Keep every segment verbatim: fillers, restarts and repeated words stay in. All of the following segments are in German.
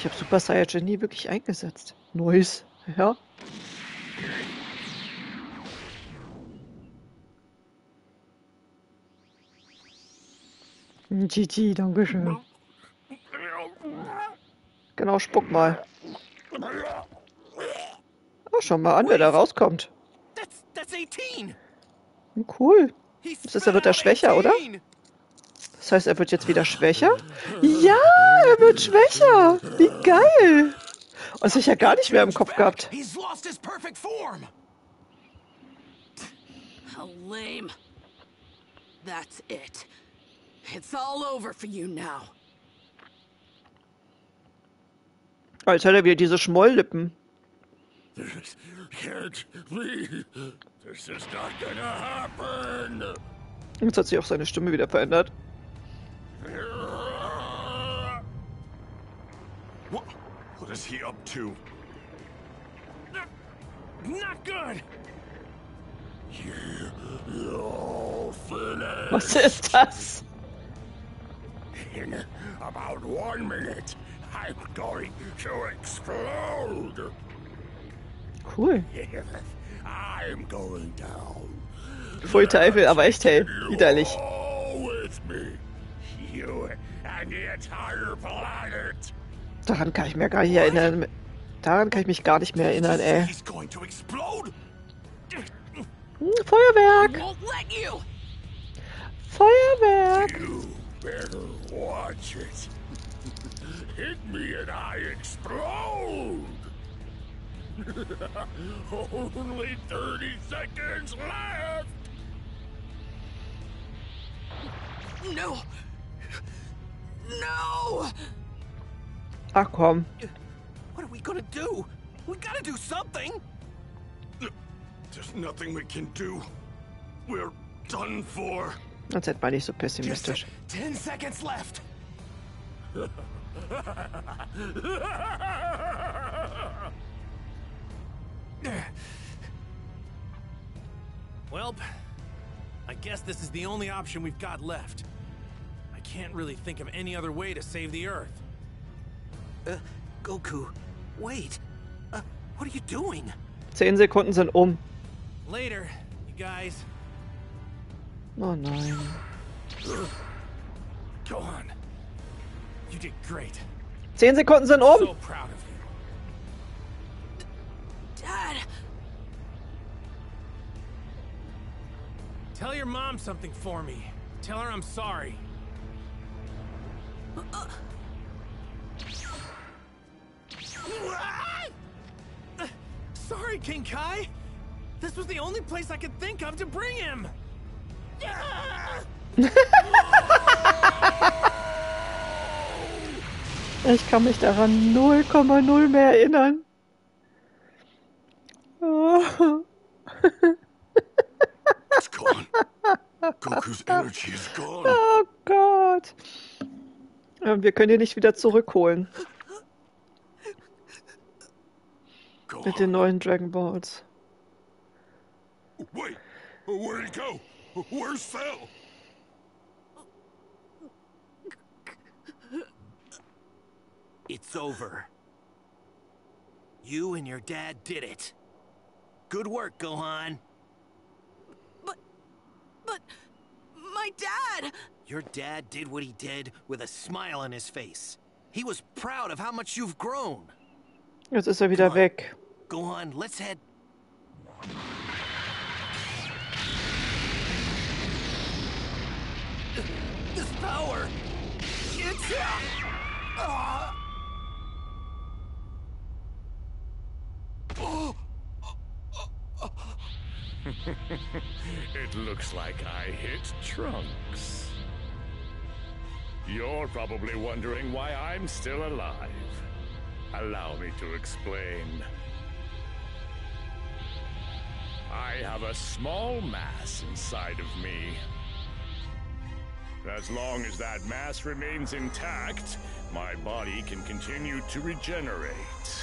habe Super Saiyajin nie wirklich eingesetzt. Neues, ja. G G, dankeschön. Genau, spuck mal. Oh, schau mal an, wer da rauskommt. Cool. Das heißt, er wird da schwächer, oder? Das heißt, er wird jetzt wieder schwächer? Ja, er wird schwächer. Wie geil. Und das habe ich ja gar nicht mehr im Kopf gehabt. How lame. That's it. It's all over for you now. Oh, jetzt hat er wieder diese Schmolllippen. This can't be. This is not gonna happen. Jetzt hat sich auch seine Stimme wieder verändert. What, what is he up to? Not good. You're finished. Was ist das? In about one minute, I'm going to explode. Cool. I'm going down. Pfui Teufel, aber echt hell. Widerlich. With me. You and the entire planet. Daran kann ich mir gar nicht erinnern. Daran kann ich mich gar nicht mehr erinnern, ey. He's going to explode. Hm, Feuerwerk! Won't let you. Feuerwerk! You better watch it. Hit me and I explode. Only thirty seconds left. No. No. Ach komm. What are we gonna do? We gotta do something! There's nothing we can do. We're done for. Jetzt seid mal nicht so pessimistisch. Ten seconds left! Well, I guess this is the only option we've got left. I can't really think of any other way to save the Earth. Uh, Goku, wait. Uh, what are you doing? Zehn Sekunden sind um. Later, you guys. Oh nein. Go on. You did great. Zehn Sekunden sind um. So proud of you. Dad. Tell your mom something for me. Tell her I'm sorry. Uh, Sorry, King Kai. This was the only place I could think of to bring him. Ich kann mich daran null Komma null mehr erinnern. Oh. It's gone. Goku's energy is gone. Oh Gott. Wir können ihn nicht wieder zurückholen. Go Mit den neuen Dragon Balls. Wait, where'd he go? Where's Cell? It's over. You and your dad did it. Good work, Gohan. But... But... My dad! Your dad did what he did with a smile on his face. He was proud of how much you've grown. Jetzt ist er wieder weg. Gohan, let's head... This power! It's... Uh... It looks like I hit Trunks. You're probably wondering why I'm still alive. Allow me to explain. I have a small mass inside of me. As long as that mass remains intact, my body can continue to regenerate.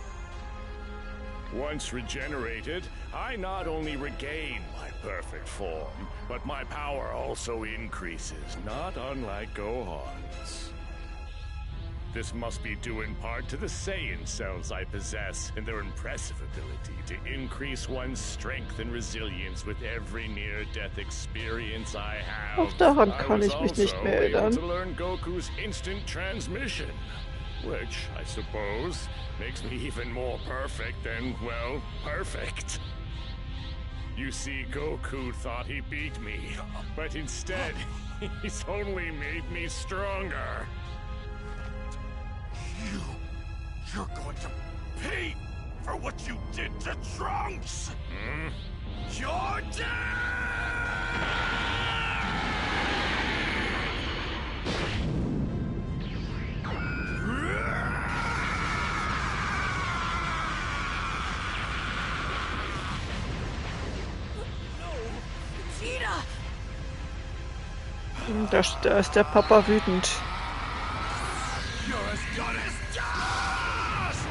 Once regenerated, I not only regain my perfect form, but my power also increases, not unlike Gohan's. This must be due in part to the Saiyan cells I possess and their impressive ability to increase one's strength and resilience with every near-death experience I have. Auch daran I kann was ich mich nicht also mehr able erinnern. to learn Goku's instant transmission, which, I suppose, makes me even more perfect than, well, perfect. You see, Goku thought he beat me, but instead, he's only made me stronger. You... You're going to pay for what you did to Trunks! Hmm? You're dead! Da, da ist der Papa wütend. You're as good as dust!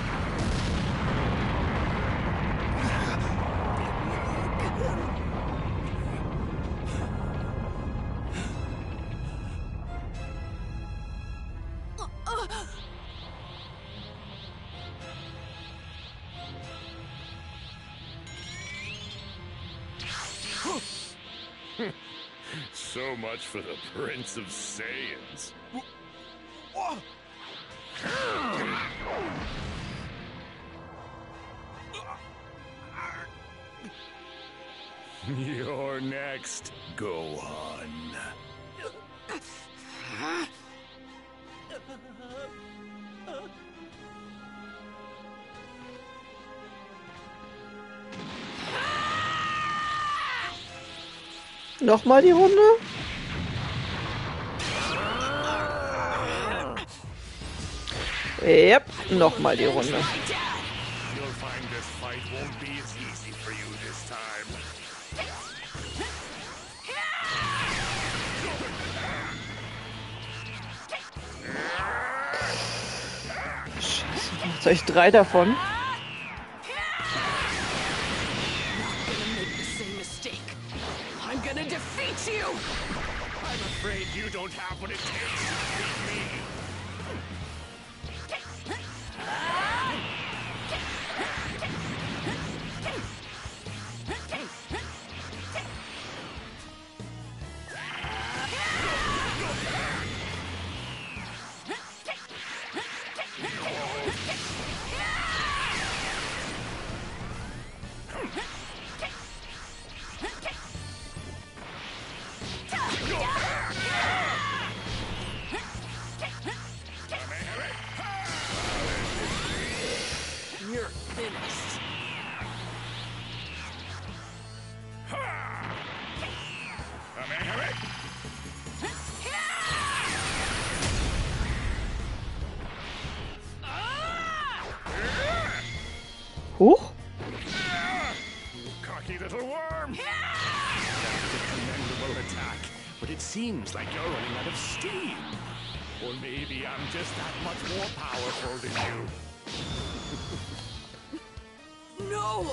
So much for the Prince of Saiyans. You're next, Gohan. Nochmal die Runde? Yep, nochmal die Runde. You'll find this fight won't be as easy for you this time. Scheiße, jetzt habe ich drei davon. I'm gonna defeat you! I'm afraid you don't have what it takes to beat me. You're finished. Huch. Cocky little worm! That's a commendable attack, but it seems like you're running out of steam. Or maybe I'm just that much more powerful than you. No!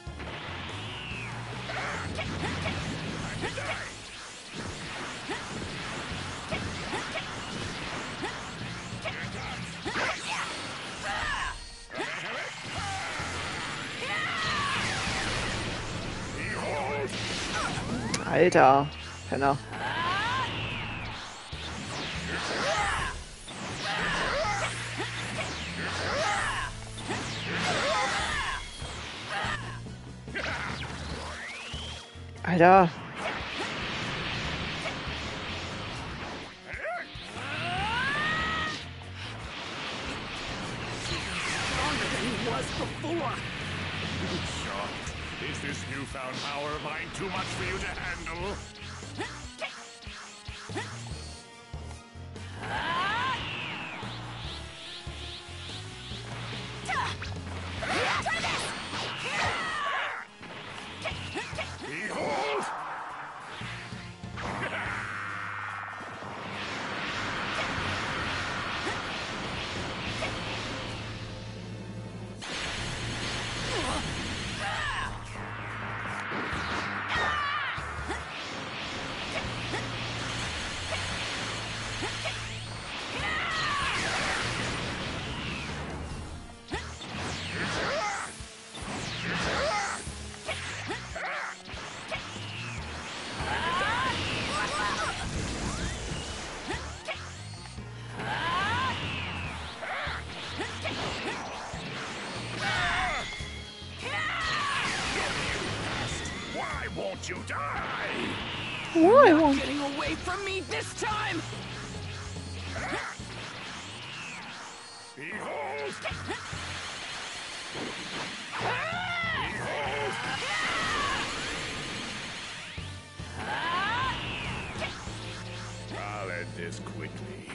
Alter, Penner. Alter. Stronger than he was before. Shocked. Is this newfound power of mine too much for you to handle? Behold! let you die! Why? You're not getting away from me this time! Behold! I'll end this quickly.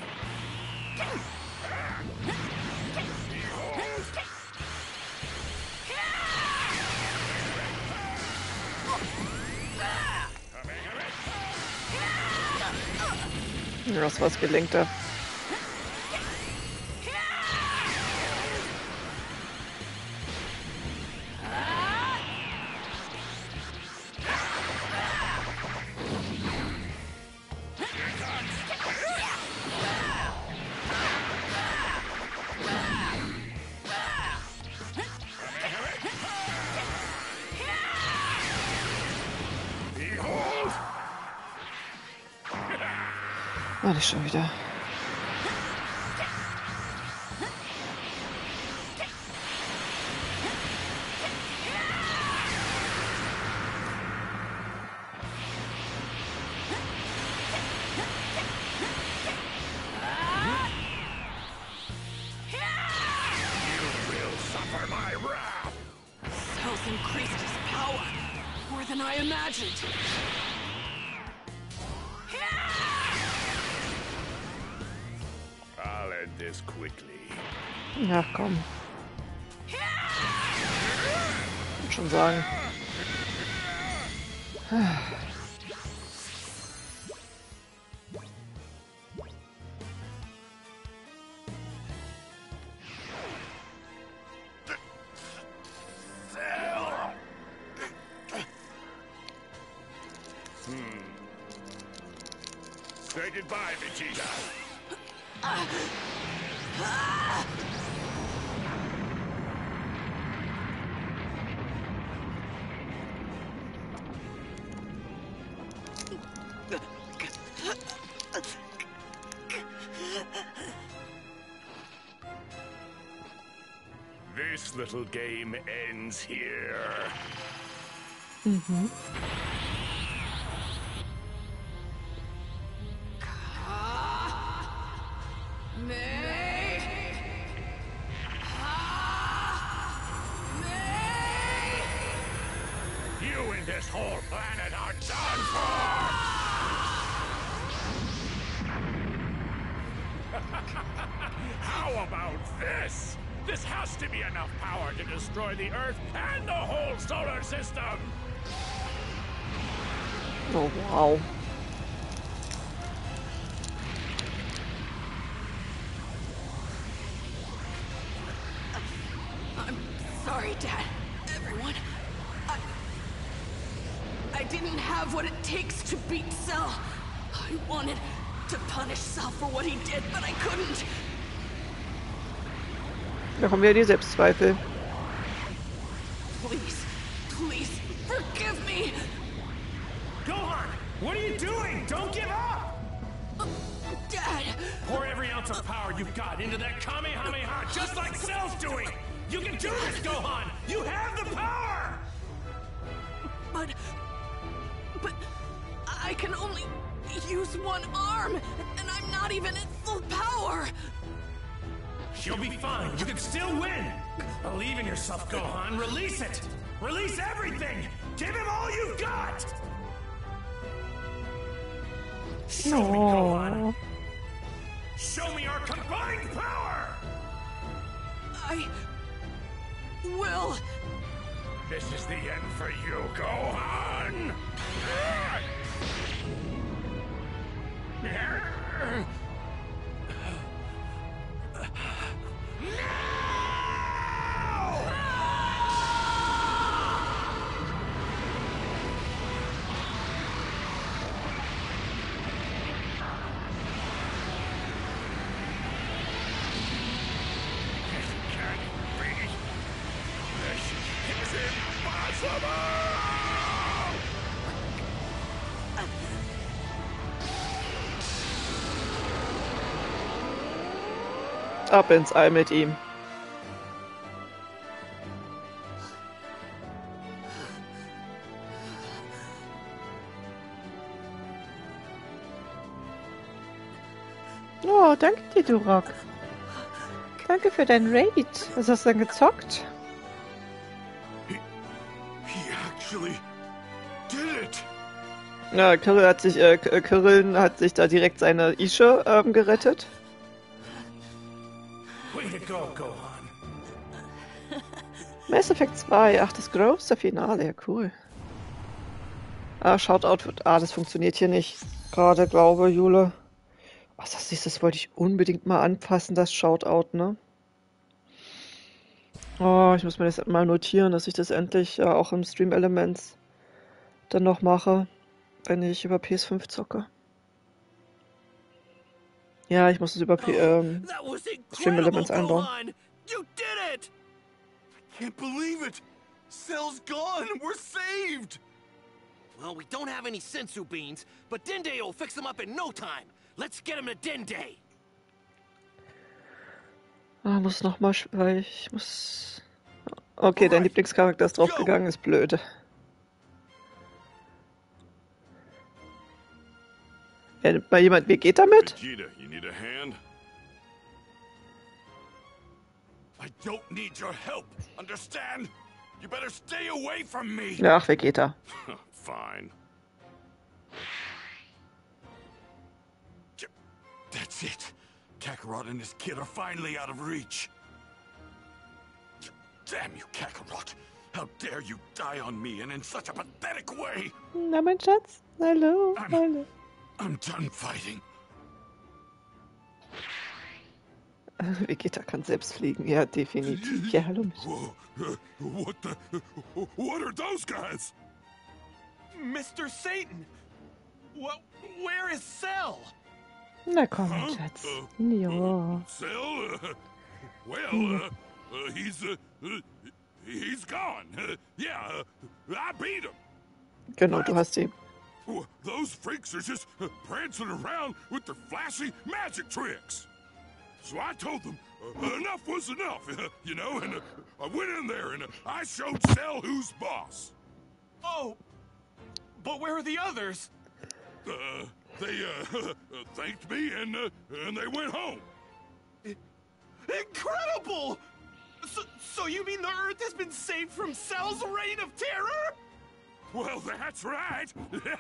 Das war's gelenkter. Oh, nicht schon wieder. Cells increased his power more than I imagined. I'll end this quickly. Ja, komm. Würde schon sagen. Say goodbye, Vegeta. This little game ends here. Mhm. You and this whole planet are done for! How about this? This has to be enough power to destroy the Earth and the whole solar system! Oh, wow. I'm sorry, Dad. Everyone. I... I didn't have what it takes to beat Cell. I wanted to punish Cell for what he did, but I couldn't. Da kommen wieder die Selbstzweifel. Please, please, forgive me. Gohan, what are you doing? Don't give up! Dad, Pour every ounce of power you've got into that Kamehameha, just like Cell's doing! You can do this, Gohan! You have the power! but... But... I can only use one arm, and I'm not even at full power. You'll be fine. You can still win. Believe in yourself, Gohan. Release it. Release everything. Give him all you've got. Show me, Gohan. Show me our combined power. I... will... This is the end for you, Gohan! Ab ins All mit ihm. danke dir, Durock. Danke für deinen Raid. Was hast du denn gezockt? He, he actually did it. Ja, Kirill hat sich, äh, Kirill hat sich da direkt seine Ische ähm, gerettet. Way to go, Gohan. Mass Effect zwei, ach, das große Finale, ja cool. Ah, Shoutout wird, ah, das funktioniert hier nicht. Gerade, glaube Jule. Was das ist, das wollte ich unbedingt mal anpassen, das Shoutout, ne? Oh, ich muss mir das mal notieren, dass ich das endlich äh, auch im Stream Elements dann noch mache, wenn ich über P S fünf zocke. Ja, ich muss es über P ähm, Stream Elements einbauen. You did it! I can't believe it. Cell's gone. We're saved. Well, we don't have any sensu beans, but Dende will fix them up in no time. Let's get him to Dende. Ah, muss noch mal, weil ich muss. Okay, dein Lieblingscharakter ist draufgegangen, ist blöd. Ja, bei jemand, wie geht damit? Vegeta, you need a hand? I don't need your help. Understand? You better stay away from me. Ach, Vegeta. Fine. That's it. Kakarot and his kid are finally out of reach. Damn you, Kakarot. How dare you die on me and in such a pathetic way. Na, mein Schatz. Hallo, I'm, hallo. I'm done fighting. Vegeta kann selbst fliegen, ja, definitiv. Ja, hallo. Whoa, uh, what the... What are those guys? Mister Satan! What? Where is Cell? Na komm, mein Huh? Schatz. Uh, Ja. uh, Cell? Uh, well, uh, uh, he's... Uh, uh, he's gone. Uh, yeah, uh, I beat him. Genau, du hast die. Well, those freaks are just uh, prancing around with their flashy magic tricks. So I told them uh, enough was enough, uh, you know, and uh, I went in there and uh, I showed Cell who's boss. Oh, but where are the others? Uh, they uh, thanked me and uh, and they went home. Incredible! So, so you mean the Earth has been saved from Cell's reign of terror? Well, that's right.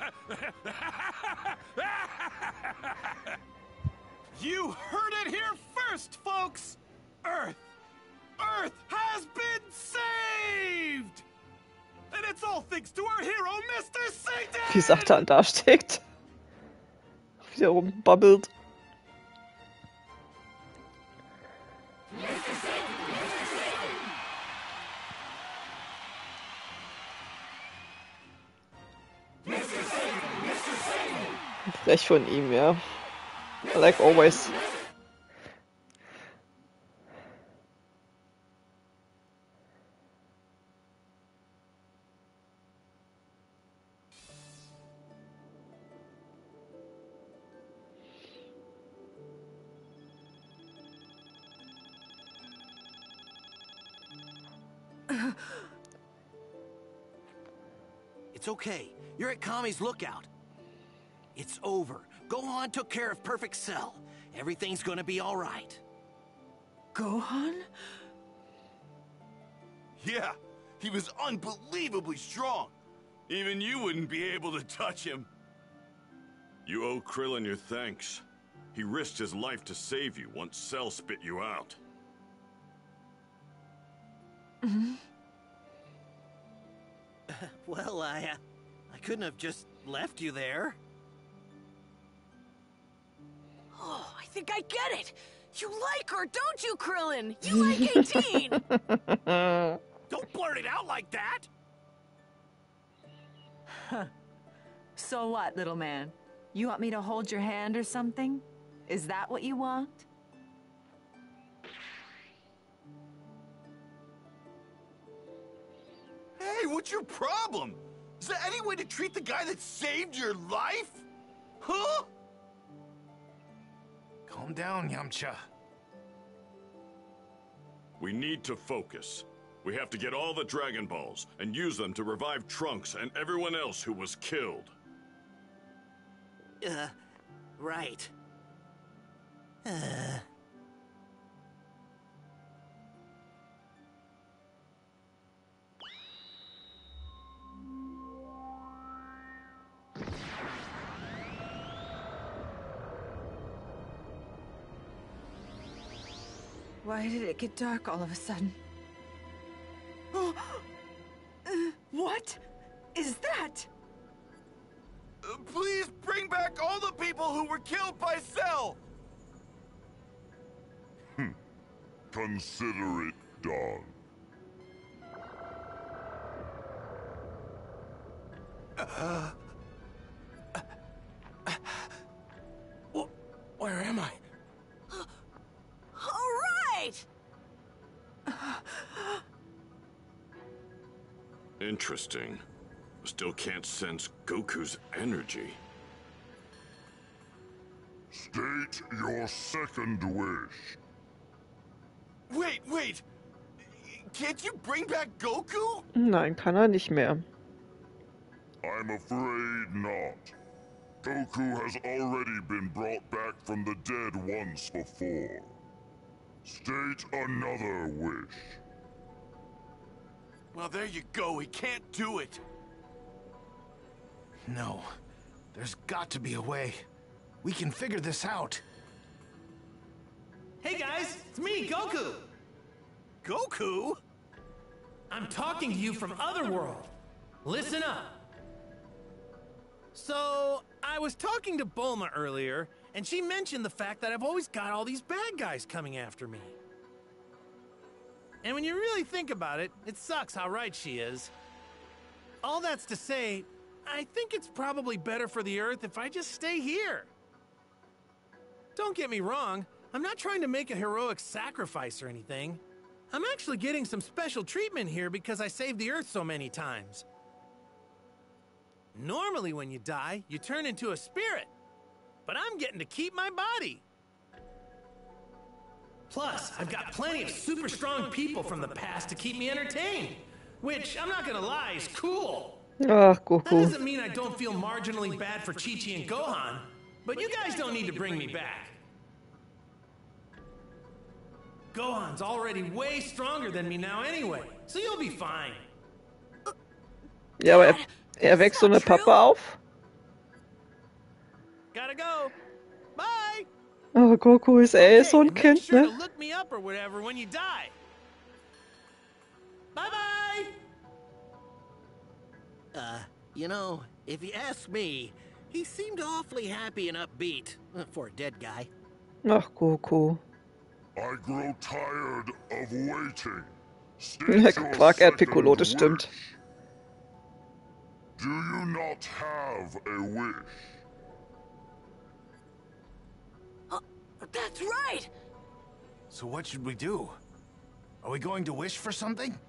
You heard it here first, folks! Earth! Earth has been saved! And it's all thanks to our hero, Mister Satan! Wie Satan da steckt. Wie der rumbabbelt. Frech von ihm, ja. Like always. It's okay. You're at Kami's lookout. It's over. Gohan took care of Perfect Cell. Everything's gonna be all right. Gohan? Yeah, he was unbelievably strong. Even you wouldn't be able to touch him. You owe Krillin your thanks. He risked his life to save you once Cell spit you out. Mm-hmm. Well, I, uh, I couldn't have just left you there. Oh, I think I get it. You like her, don't you, Krillin? You like eighteen. Don't blurt it out like that! So what, little man? You want me to hold your hand or something? Is that what you want? Hey, what's your problem? Is there any way to treat the guy that saved your life? Huh? Calm down, Yamcha. We need to focus. We have to get all the Dragon Balls and use them to revive Trunks and everyone else who was killed. Uh, right. Why did it get dark all of a sudden? What is that? Uh, please bring back all the people who were killed by Cell! Consider it done. Uh, uh, uh, where am I? All right! Interesting. Still can't sense Goku's energy. State your second wish. Wait, wait! Can't you bring back Goku? Nein, kann er nicht mehr. I'm afraid not. Goku has already been brought back from the dead once before. State another wish. Well, there you go. He can't do it. No. There's got to be a way. We can figure this out. Hey guys, it's me, Goku! Goku? I'm talking to you from Otherworld. Listen up. So, I was talking to Bulma earlier, and she mentioned the fact that I've always got all these bad guys coming after me. And when you really think about it, it sucks how right she is. All that's to say, I think it's probably better for the Earth if I just stay here. Don't get me wrong, I'm not trying to make a heroic sacrifice or anything. I'm actually getting some special treatment here because I saved the Earth so many times. Normally when you die, you turn into a spirit. But I'm getting to keep my body. Plus, I've got plenty of super strong people from the past to keep me entertained. Which, I'm not gonna lie, is cool. Ach, That Goku. doesn't mean I don't feel marginally bad for Chi-Chi and Gohan, but you guys don't need to bring me back. Gohan's already way stronger than me now anyway, so you'll be fine. Ja, aber er, er wächst so eine Pappe auf. Gotta go. Bye. Oh, Goku ist eh so ein and make Kind, sure ne? to look me up or whatever when you die. Bye bye. Uh, you know, if you ask me, he seemed awfully happy and upbeat uh, for a dead guy. Ach, Goku. I grow tired of waiting. State your Quark, er hat Piccolo, second das stimmt. wish. Do you not have a wish? Uh, that's right! So what should we do? Are we going to wish for something?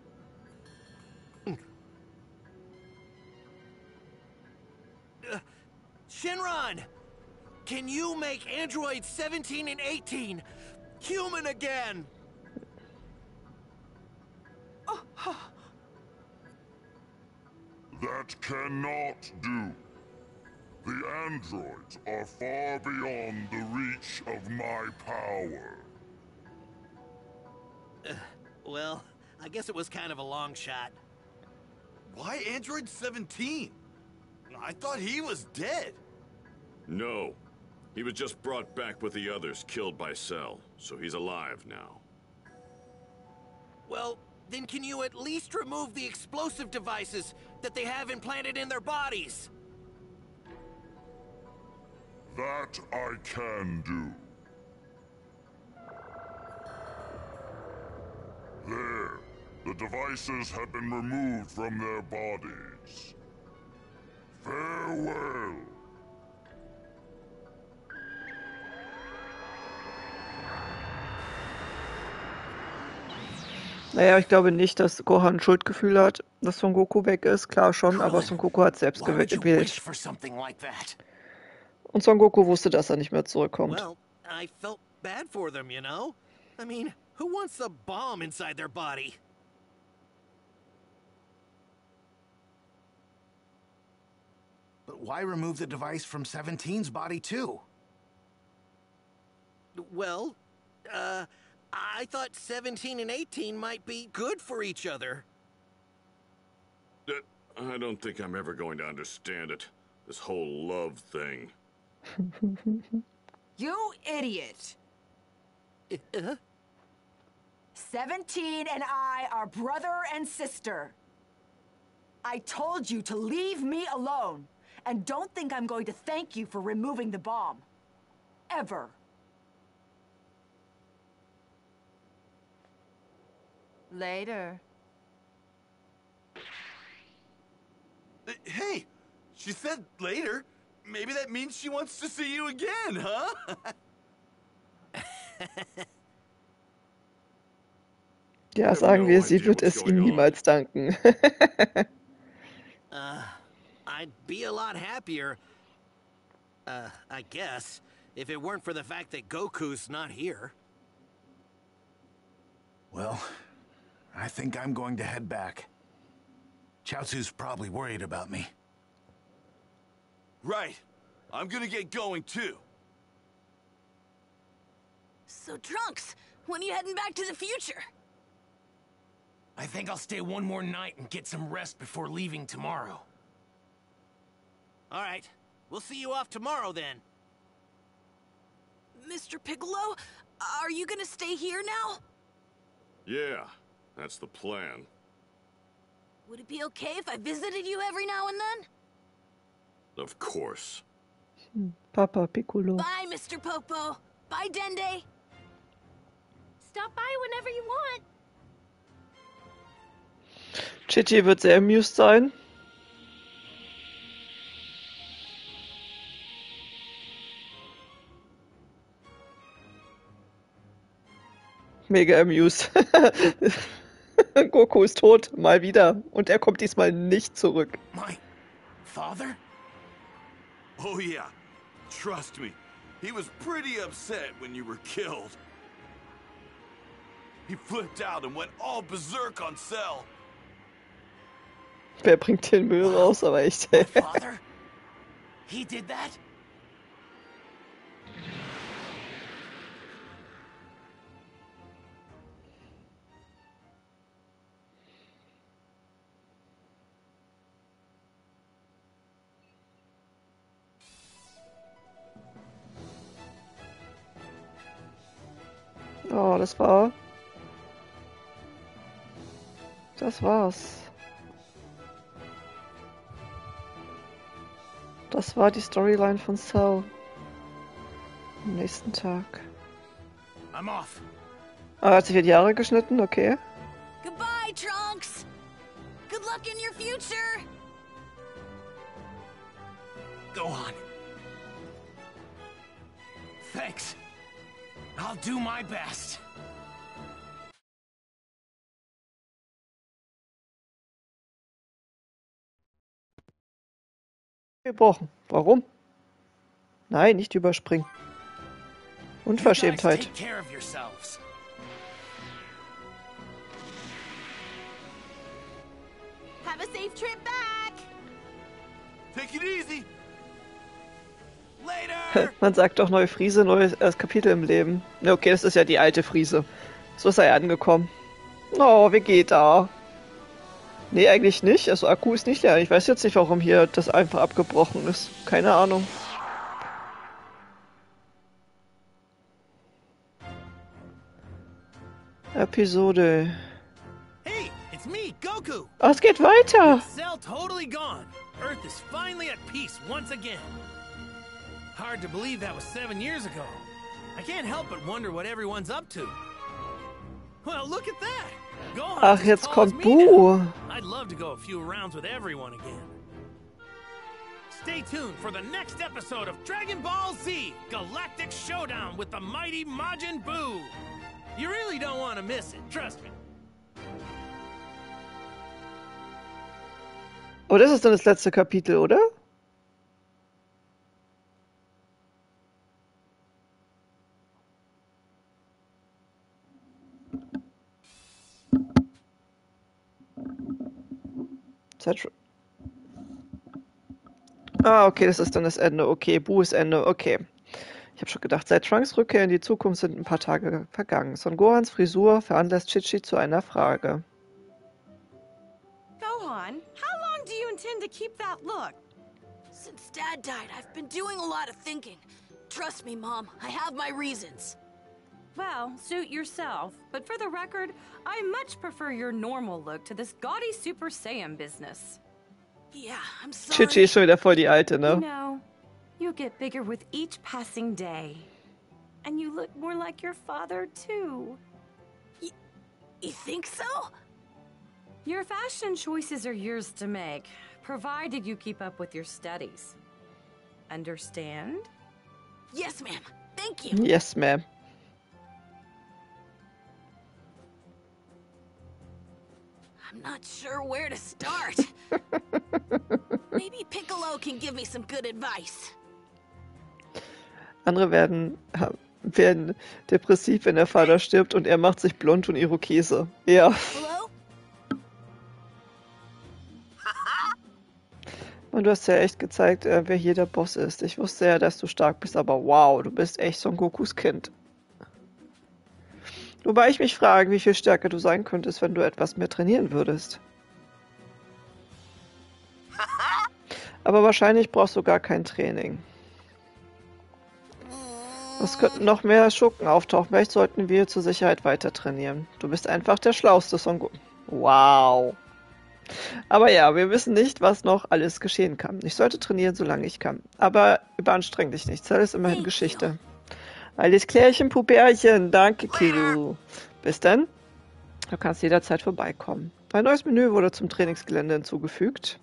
Uh, Shenron! Can you make androids seventeen and eighteen human again? That cannot do. The androids are far beyond the reach of my power. Uh, well, I guess it was kind of a long shot. Why Android seventeen? I thought he was dead. No. He was just brought back with the others killed by Cell, so he's alive now. Well, then can you at least remove the explosive devices that they have implanted in their bodies? That I can do. There. The devices have been removed from their bodies. Farewell. Naja, ich glaube nicht, dass Gohan ein Schuldgefühl hat, dass Son Goku weg ist. Klar schon, aber Son Goku hat selbst Why would you wish gewählt. for something like that? Und Son Goku wusste, dass er nicht mehr zurückkommt. Well, I felt bad for them, you know? I mean, who wants a bomb inside their body? But why remove the device from seventeen's body too? Well, uh, I thought seventeen and eighteen might be good for each other. Uh, I don't think I'm ever going to understand it. This whole love thing. You idiot! Uh, Seventeen and I are brother and sister. I told you to leave me alone. And don't think I'm going to thank you for removing the bomb. Ever. Later. Uh, Hey, she said later. Maybe that means she wants to see you again, huh? Ja, sagen wir, sie wird es ihm niemals danken. uh, I'd be a lot happier, uh, I guess, if it weren't for the fact that Goku's not here. Well, I think I'm going to head back. Chaozu's probably worried about me. Right. I'm gonna get going, too. So, Trunks, when are you heading back to the future? I think I'll stay one more night and get some rest before leaving tomorrow. All right. We'll see you off tomorrow, then. Mister Piccolo, are you gonna stay here now? Yeah, that's the plan. Would it be okay if I visited you every now and then? Of course. Papa Piccolo. Bye, Mister Popo. Bye, Dende. Stop by whenever you want. Chichi wird sehr amused sein. Mega amused. Goku ist tot, mal wieder. Und er kommt diesmal nicht zurück. My father? Oh, yeah. Trust me. He was pretty upset when you were killed. He flipped out and went all berserk on Cell. Wer bringt den Müll raus, aber echt. My father? He did that? Oh, das war... Das war's. Das war die Storyline von Cell. Am nächsten Tag. I'm off. Ah, hat sich in die Haare geschnitten, okay. Goodbye, Trunks. Good luck in your future. Go on. Thanks. I'll do my best. Gebrochen. Warum? Nein, nicht überspringen. You guys Unverschämtheit. take care of yourselves. Have a safe trip back. Take it easy. Later. Man sagt doch neue Friese, neues äh, Kapitel im Leben. Ne, okay, das ist ja die alte Friese. So ist er angekommen. Oh, Vegeta. Nee, eigentlich nicht. Also Akku ist nicht leer. Ich weiß jetzt nicht, warum hier das einfach abgebrochen ist. Keine Ahnung. Episode. Hey, it's me, Goku. Ah, es geht weiter. Cell totally gone. Earth is finally at peace once again. Hard to believe that was seven years ago. I can't help but wonder what everyone's up to. Well, look at that. Gohan's Ach, as jetzt tall as kommt me now. Boo. I'd love to go a few rounds with everyone again. Stay tuned for the next episode of Dragon Ball Z Galactic Showdown with the mighty Majin Buu. You really don't want to miss it, trust me. Aber das ist dann das letzte Kapitel, oder? Zeit- Ah, okay, das ist dann das Ende. Okay, Bu ist Ende. Okay. Ich habe schon gedacht, seit Trunks Rückkehr in die Zukunft sind ein paar Tage vergangen. Son Gohans Frisur veranlasst Chi-Chi zu einer Frage. Gohan, how long do you intend to keep that look? Since Dad died, I've been doing a lot of thinking. Trust me, Mom, I have my reasons. Well, suit yourself. But for the record, I much prefer your normal look to this gaudy Super Saiyan business. Yeah, I'm sorry. Chi-Chi ist schon wieder voll die Alte, ne? You know, you get bigger with each passing day. And you look more like your father, too. Y you think so? Your fashion choices are yours to make, provided you keep up with your studies. Understand? Yes, ma'am. Thank you. Yes, ma'am. I'm not sure where to start. Maybe Piccolo can give me some good advice. Andere werden, werden depressiv, wenn der Vater stirbt und er macht sich blond und Irokese. Ja. Hello? Und du hast ja echt gezeigt, äh, wer hier der Boss ist. Ich wusste ja, dass du stark bist, aber wow, du bist echt Son Gokus Kind. Wobei ich mich frage, wie viel stärker du sein könntest, wenn du etwas mehr trainieren würdest. Aber wahrscheinlich brauchst du gar kein Training. Es könnten noch mehr Schurken auftauchen. Vielleicht sollten wir zur Sicherheit weiter trainieren. Du bist einfach der schlauste Son Goku. Wow. Aber ja, wir wissen nicht, was noch alles geschehen kann. Ich sollte trainieren, solange ich kann. Aber überanstreng dich nicht. Zell ist immerhin Geschichte. Alles klärchen, Pupärchen. Danke, Kiru. Bis dann. Du kannst jederzeit vorbeikommen. Ein neues Menü wurde zum Trainingsgelände hinzugefügt.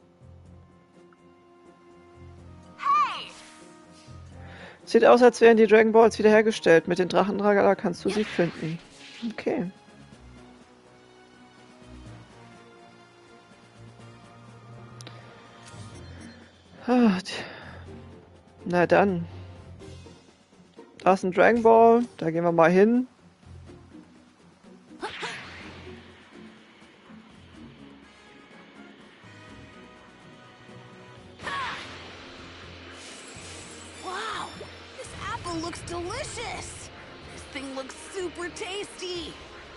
Hey! Sieht aus, als wären die Dragon Balls wiederhergestellt. Mit den Drachendrager kannst du sie finden. Okay. Ah, na dann. Da ist ein Dragon Ball. Da gehen wir mal hin. Wow, this apple looks delicious. This thing looks super tasty.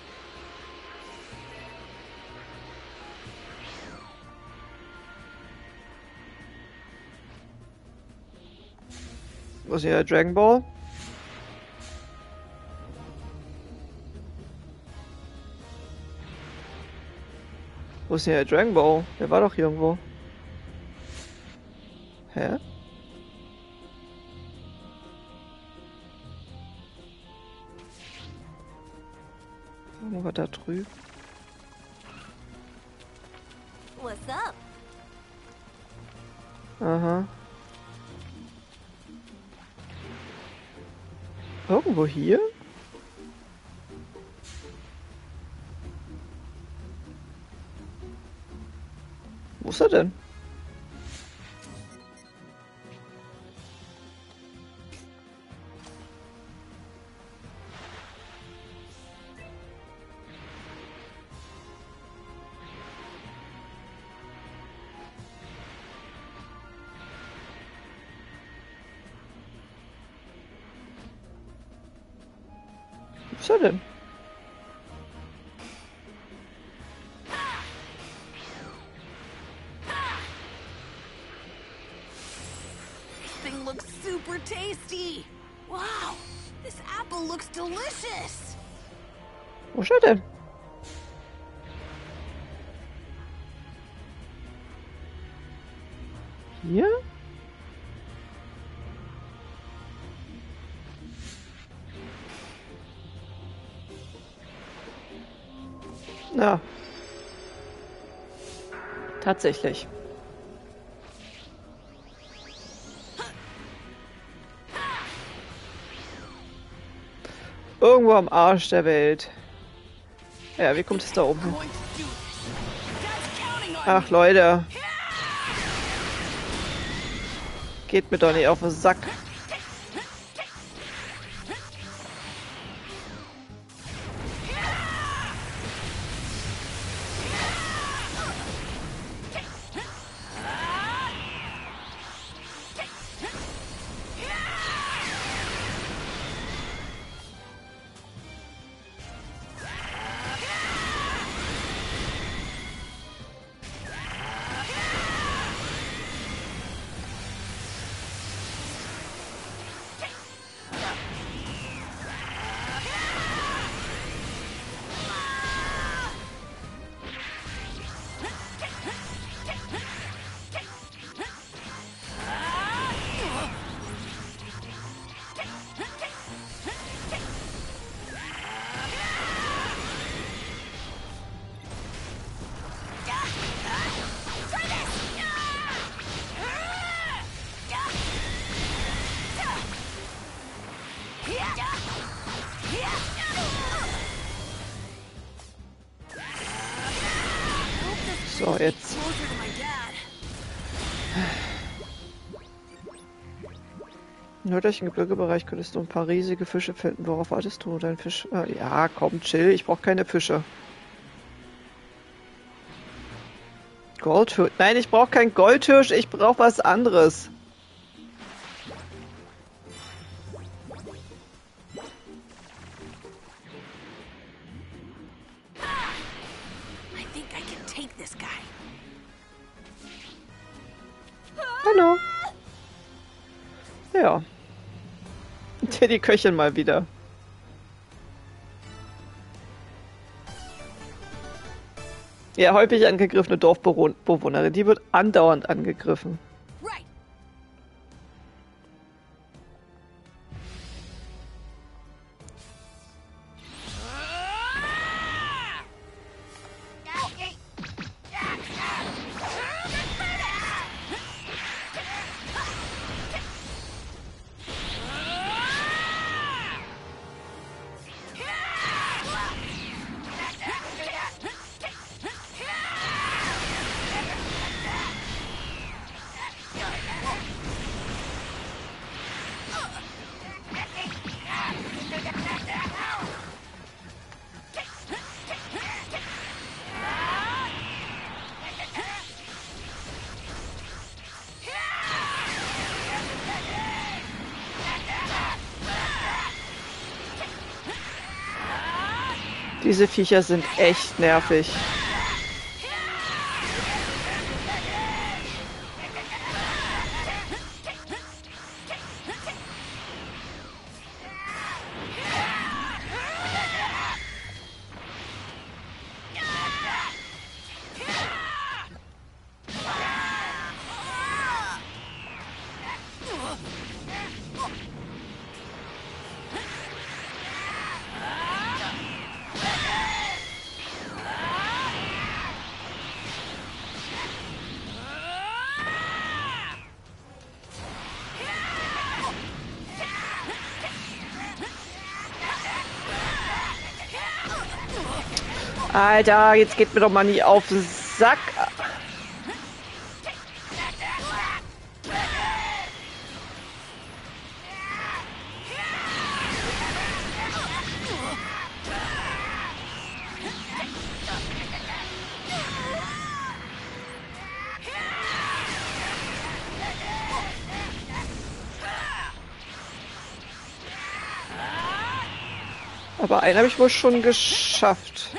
Wo ist hier der Dragon Ball? Wo ist hier der Dragon Ball? Der war doch hier irgendwo. Hä? Wo war da drüben? What's up? Aha. Irgendwo hier? Wo ist er denn? Wo ist er denn? This thing looks super tasty. Wow, this apple looks delicious. Wo ist er denn? Hier? Ja. Tatsächlich. Irgendwo am Arsch der Welt. Ja, wie kommt es da oben hin? Ach, Leute. Geht mir doch nicht auf den Sack. So, jetzt. Im nördlichen Gebirgebereich könntest du ein paar riesige Fische finden. Worauf wartest du? Dein Fisch... Äh, ja, komm, chill. Ich brauche keine Fische. Goldhirsch. Nein, ich brauche keinen Goldhirsch. Ich brauche was anderes. I think I can take this guy. Hallo. Ja. Die Köchin mal wieder. Ja, häufig angegriffene Dorfbewohnerin. Die wird andauernd angegriffen. Right. Diese Viecher sind echt nervig. Alter, jetzt geht mir doch mal nie auf den Sack. Aber einen habe ich wohl schon geschafft.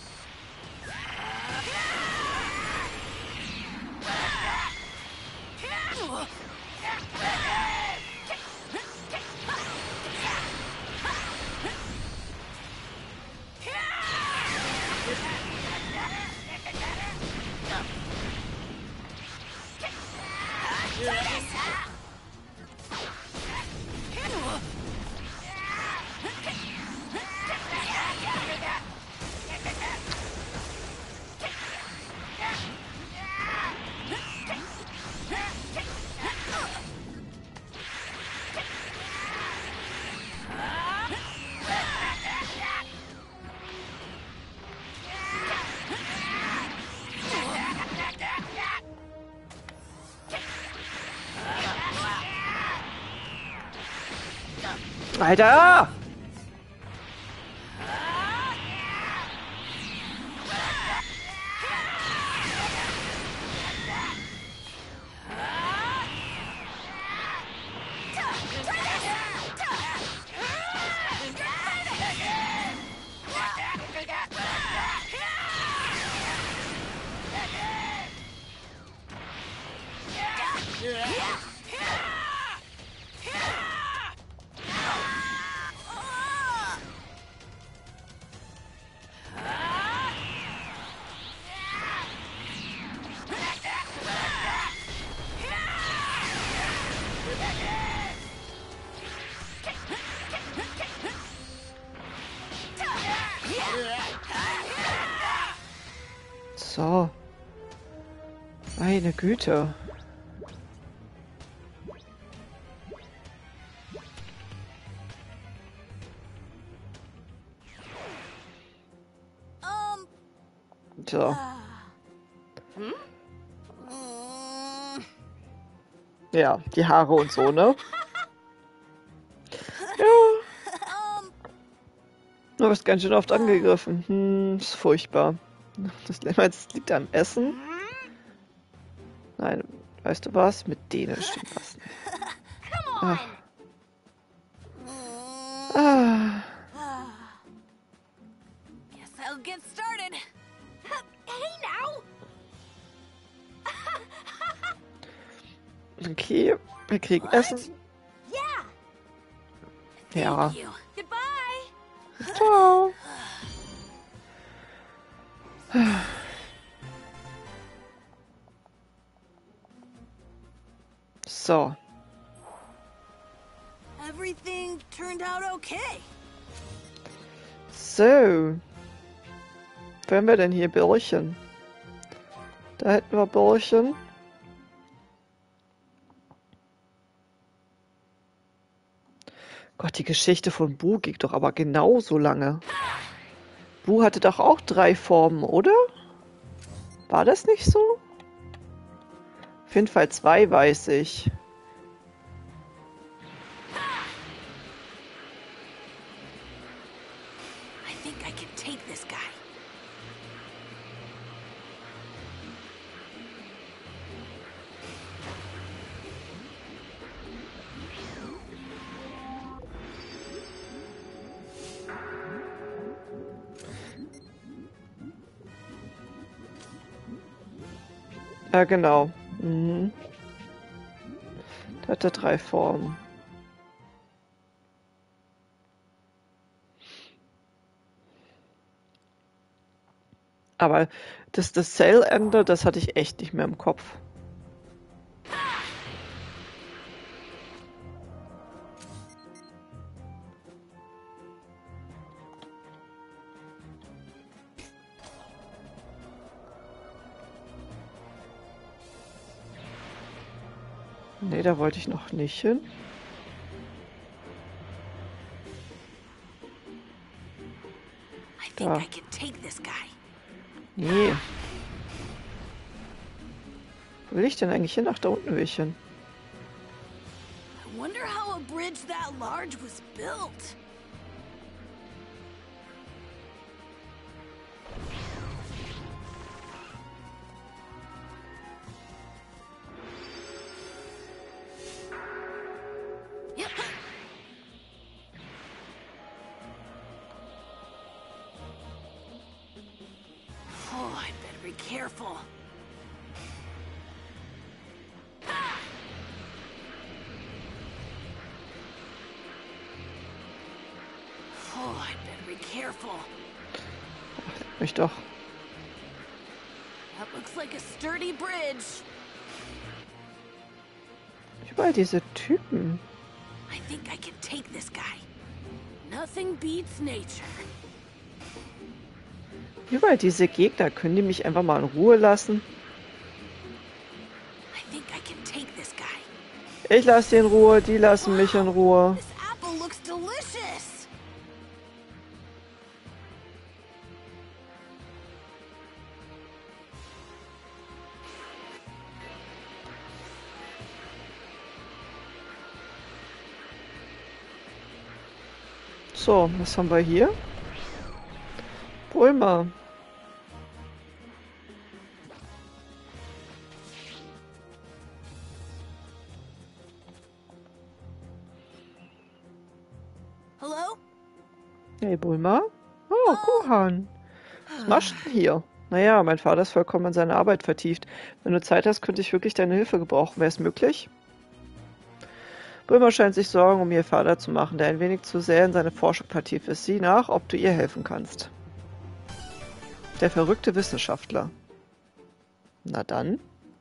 Alter! So. Meine Güte. So. Hm? Ja, die Haare und so, ne? Ja. Du wirst ganz schön oft angegriffen. Hm, ist furchtbar. Das Lämmerz liegt am Essen. Nein, weißt du was? Mit denen stimmt was nicht. Ach. Ah. Guess I'll get started. Hey now. Okay, wir kriegen Essen. Yeah. Ja. Thank you. Goodbye. Ciao. So. Everything turned out okay. So. Wo haben wir denn hier Bällchen? Da hätten wir Bällchen. Gott, die Geschichte von Bu ging doch aber genauso lange. Bu hatte doch auch drei Formen, oder? War das nicht so? Auf jeden Fall zwei, weiß ich. I think I can take this guy. Ja, genau. Mhm. Der hatte drei Formen. Aber das, das Cell-Ende, das hatte ich echt nicht mehr im Kopf. Nee, da wollte ich noch nicht hin. Da. I can take this guy. Nee. Wo will ich denn eigentlich hin? Ach, da unten will ich hin. I wonder how a bridge that large was built. Oh, I better be careful. Oh, I better be careful. Ich doch. That looks like a sturdy bridge. Überall diese Typen. I think I can take this guy. Nothing beats nature. Überall diese Gegner. Können die mich einfach mal in Ruhe lassen? I think I can take this guy. Ich lasse sie in Ruhe, die lassen mich in Ruhe. This apple looks delicious. So, was haben wir hier? Bulma. Hello? Hey, Bulma. Oh, Kuhan. Was machst du denn hier? Naja, mein Vater ist vollkommen in seine Arbeit vertieft. Wenn du Zeit hast, könnte ich wirklich deine Hilfe gebrauchen. Wäre es möglich? Bulma scheint sich Sorgen um ihr Vater zu machen, der ein wenig zu sehr in seine Forschung vertieft ist. Sieh nach, ob du ihr helfen kannst. Der verrückte Wissenschaftler. Na dann.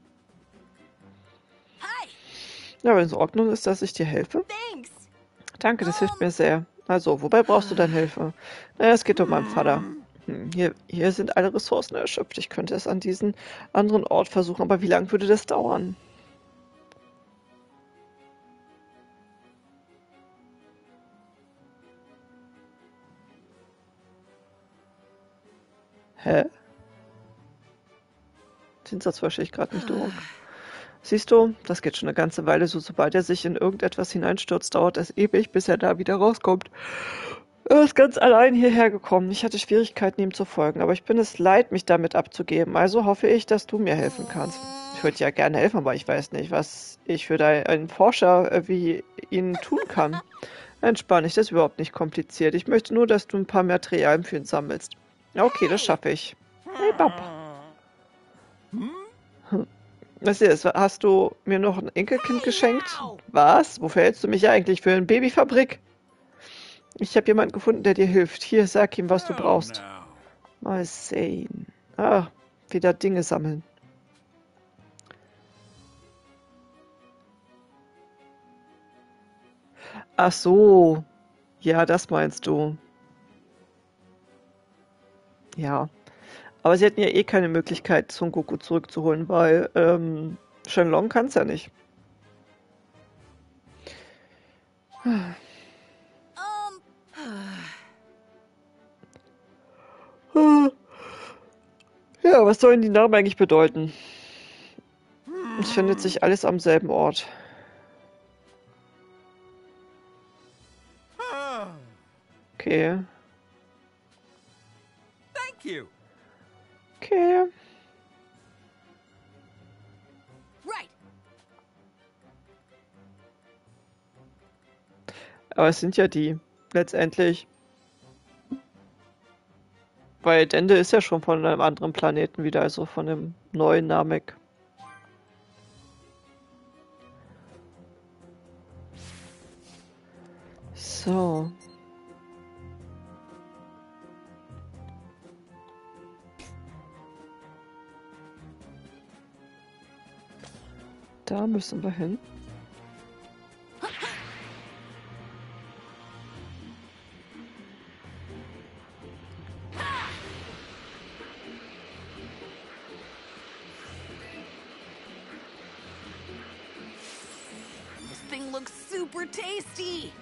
Hi. Ja, wenn es in Ordnung ist, dass ich dir helfe. Thanks. Danke, das hilft mir sehr. Also, wobei brauchst du deine Hilfe? Naja, es geht um meinen Vater. Hm, hier, hier sind alle Ressourcen erschöpft. Ich könnte es an diesen anderen Ort versuchen, aber wie lange würde das dauern? Hä? Den Satz verstehe ich gerade nicht, du. Siehst du, das geht schon eine ganze Weile so. Sobald er sich in irgendetwas hineinstürzt, dauert es ewig, bis er da wieder rauskommt. Er ist ganz allein hierher gekommen. Ich hatte Schwierigkeiten, ihm zu folgen, aber ich bin es leid, mich damit abzugeben. Also hoffe ich, dass du mir helfen kannst. Ich würde ja gerne helfen, aber ich weiß nicht, was ich für einen Forscher wie ihn tun kann. Entspann dich, das ist überhaupt nicht kompliziert. Ich möchte nur, dass du ein paar Materialien für ihn sammelst. Okay, das schaffe ich. Hey, Bob. Hm. Was ist, hast du mir noch ein Enkelkind geschenkt? Was? Wofür hältst du mich eigentlich? Für eine Babyfabrik? Ich habe jemanden gefunden, der dir hilft. Hier, sag ihm, was du brauchst. Mal sehen. Ah, wieder Dinge sammeln. Ach so. Ja, das meinst du. Ja. Aber sie hätten ja eh keine Möglichkeit, Son Goku zurückzuholen, weil ähm, Shenlong kann es ja nicht. Ja, was sollen die Namen eigentlich bedeuten? Es findet sich alles am selben Ort. Okay. Thank you. Okay. Right. Aber es sind ja die, letztendlich. Weil Dende ist ja schon von einem anderen Planeten wieder, also von dem neuen Namek. So. Da müssen wir hin. This thing looks super tasty.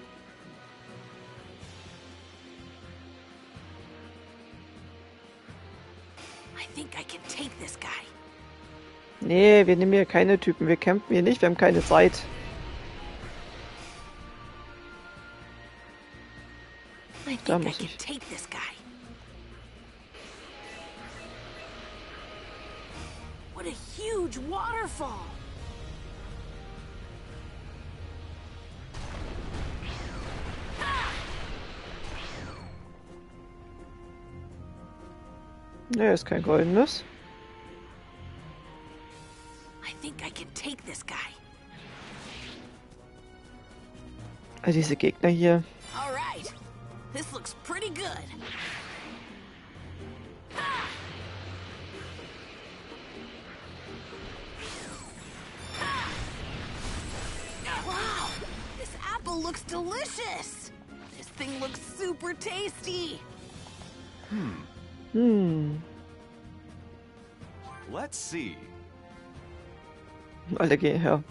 I think I can take this guy. Nee, wir nehmen hier keine Typen. Wir kämpfen hier nicht. Wir haben keine Zeit. Da muss ich. Take this guy. What a huge waterfall. Nee, ist kein goldenes. I think I can take this guy. Also diese Gegner hier. All right. This looks pretty good. Wow! This apple looks delicious. This thing looks super tasty. Hmm. Hmm. Let's see. Alle gehen her.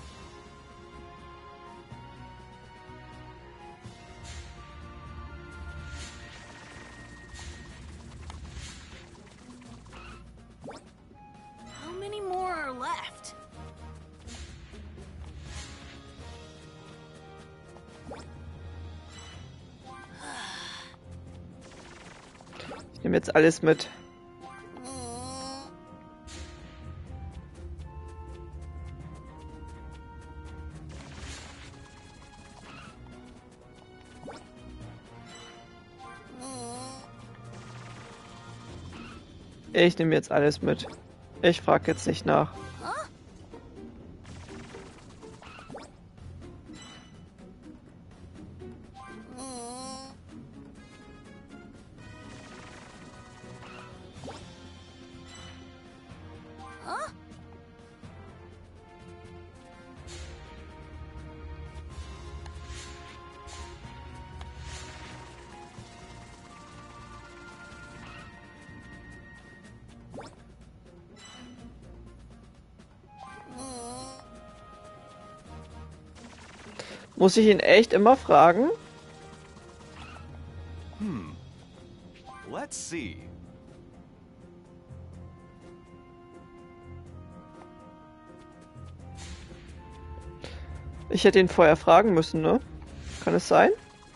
How many more are left? Ich nehme jetzt alles mit. Ich nehme jetzt alles mit. Ich frage jetzt nicht nach. Muss ich ihn echt immer fragen? Hmm. Let's see. Ich hätte ihn vorher fragen müssen, ne? Kann es sein?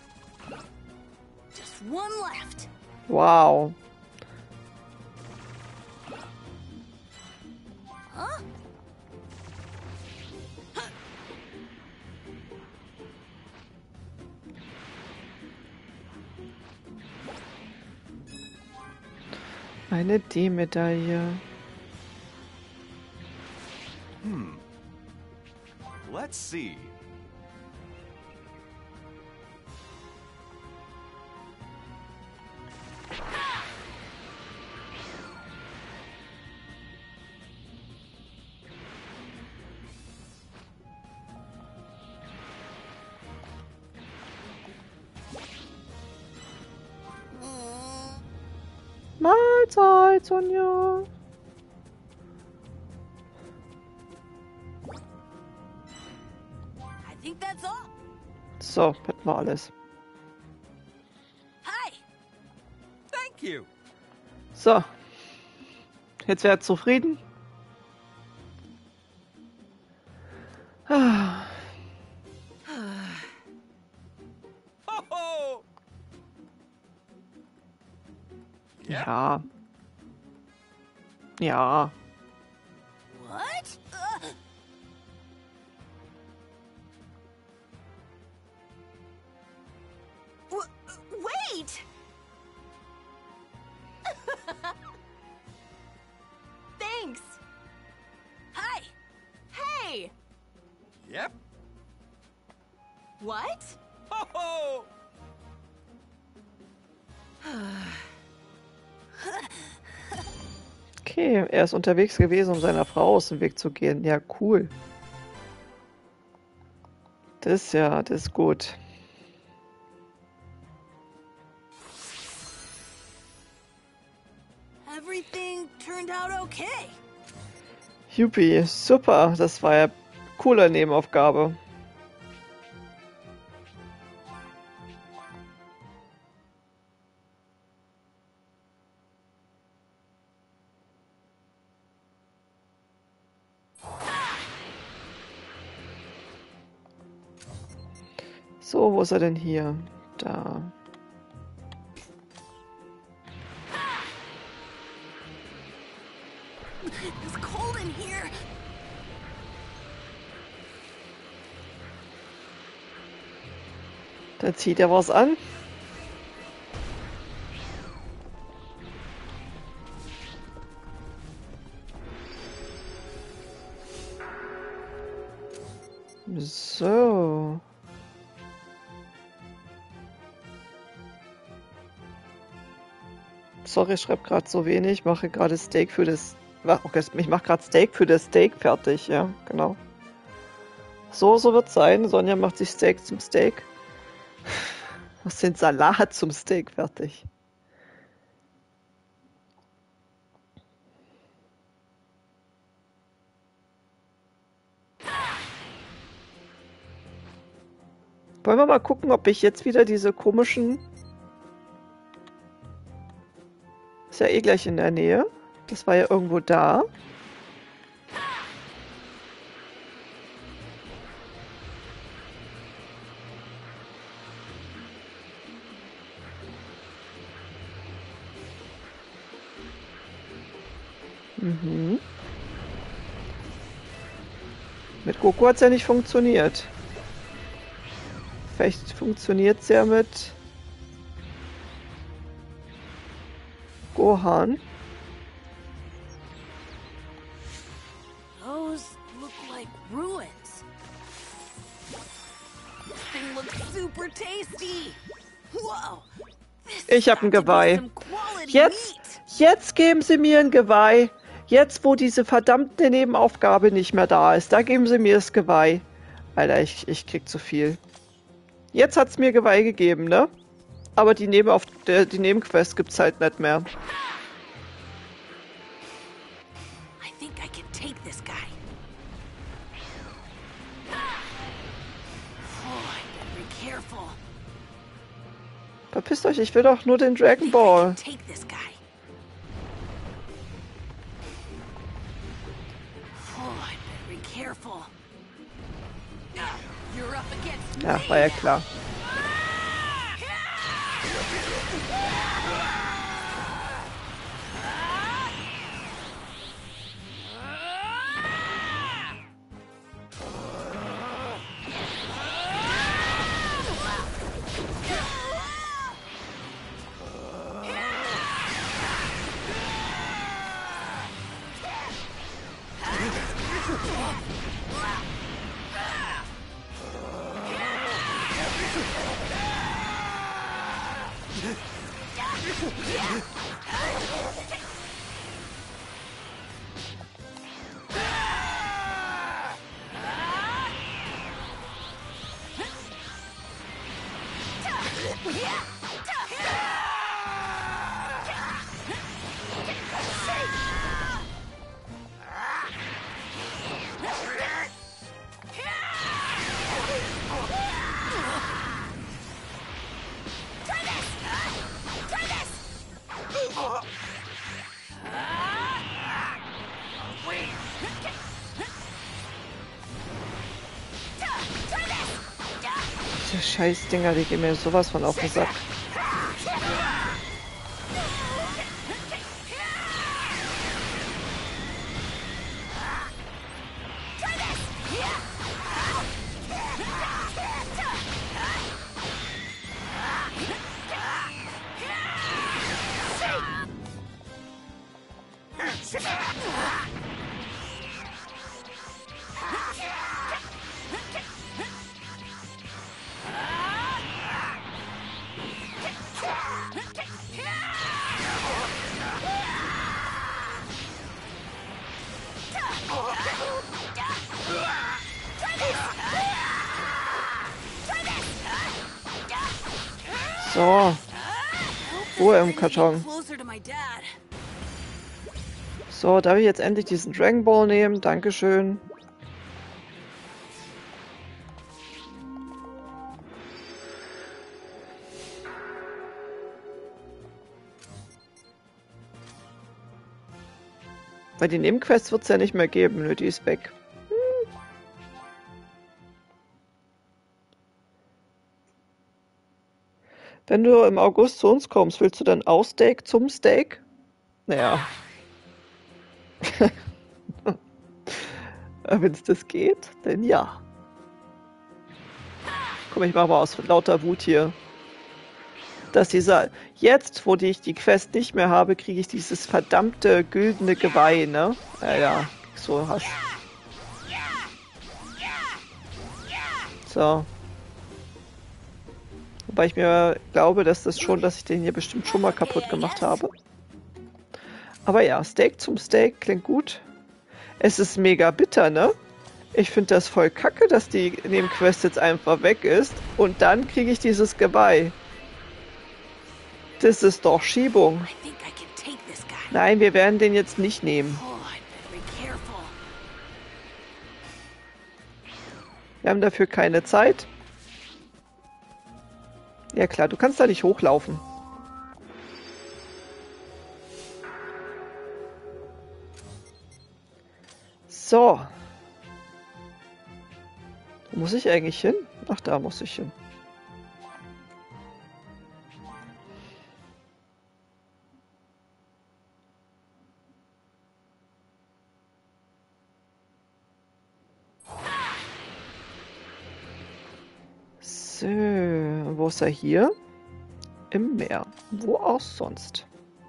Just one left. Wow. Huh? Eine D-Medaille. Hmm. Let's see. Mahlzeit, Sonja. I think that's all. So, hätten wir alles. Hi. Thank you. So. Jetzt wäre er zufrieden. Ah. Ho-ho! Ja. Ja. What? Uh, w wait! Thanks. Hi. Hey. Yep. What? Ho-ho! Okay, er ist unterwegs gewesen, um seiner Frau aus dem Weg zu gehen. Ja, cool. Das ist ja, das ist gut. Everything turned out okay. Juppie, super. Das war ja coole Nebenaufgabe. So, wo ist er denn hier? Da. It's cold in here. Da zieht er was an. So. Sorry, ich schreibe gerade so wenig. Ich mache gerade Steak für das. Okay, ich mache gerade Steak für das Steak fertig. Ja, genau. So, so wird es sein. Sonja macht sich Steak zum Steak. Was den Salat zum Steak fertig. Wollen wir mal gucken, ob ich jetzt wieder diese komischen... Ist ja eh gleich in der Nähe. Das war ja irgendwo da. Mhm. Mit Goku hat es ja nicht funktioniert. Vielleicht funktioniert es ja mit Gohan. Those look like ruins. This thing looks super tasty. Whoa. Ich habe ein Geweih. Jetzt, jetzt geben Sie mir ein Geweih. Jetzt, wo diese verdammte Nebenaufgabe nicht mehr da ist, da geben Sie mir das Geweih. Alter, ich, ich krieg zu viel. Jetzt hat's mir Geweih gegeben, ne? Aber die, Nebenauf der, die Nebenquest gibt's halt nicht mehr. I think I can take this guy. Oh, I better be careful. Verpisst euch, ich will doch nur den Dragon Ball. Take this guy. Oh, I better be careful. Ja, war ja klar. Diese Scheißdinger, die gehen mir sowas von auf den Sack. So. Ruhe im Karton. So, darf ich jetzt endlich diesen Dragon Ball nehmen? Dankeschön. Weil die Nebenquests wird es ja nicht mehr geben. Nö, die ist weg. Hm. Wenn du im August zu uns kommst, willst du dann auch Steak zum Steak? Naja. Wenn es das geht, dann ja. Komm, ich mache mal aus lauter Wut hier. Dass dieser, jetzt, wo ich die Quest nicht mehr habe, kriege ich dieses verdammte güldene Geweih, ne? Ja, ja, so hast. So. Wobei ich mir glaube, dass das schon, dass ich den hier bestimmt schon mal kaputt gemacht habe. Aber ja, Steak zum Steak klingt gut. Es ist mega bitter, ne? Ich finde das voll kacke, dass die Nebenquest jetzt einfach weg ist. Und dann kriege ich dieses Geweih. Das ist doch Schiebung. Nein, wir werden den jetzt nicht nehmen. Wir haben dafür keine Zeit. Ja klar, du kannst da nicht hochlaufen. So. Wo muss ich eigentlich hin? Ach, da muss ich hin. So, wo ist er hier? Im Meer. Wo auch sonst?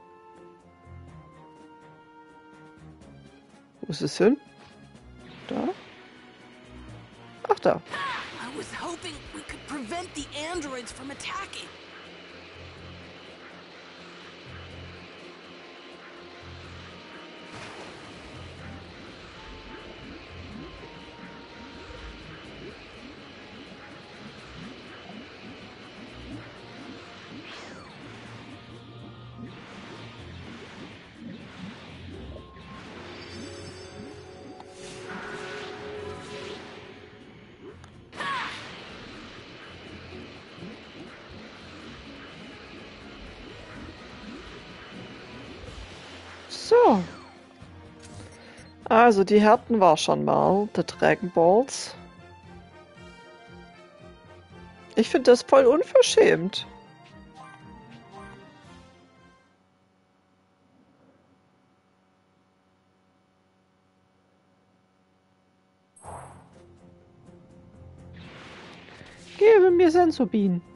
Wo ist es hin? Da? Ach, da. I was hoping we could prevent the androids from attacking. So. Also, die hatten wir schon mal, die Dragon Balls. Ich finde das voll unverschämt. Gebe mir Sensubin.